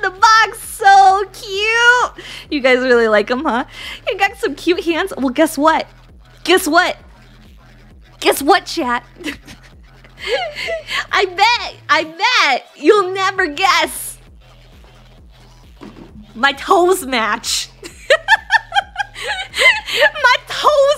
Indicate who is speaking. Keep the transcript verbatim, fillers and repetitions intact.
Speaker 1: in the box. So cute. You guys really like him, huh? You got some cute hands. Well, guess what? Guess what? Guess what, chat? I bet, I bet you'll never guess. My toes match. My toes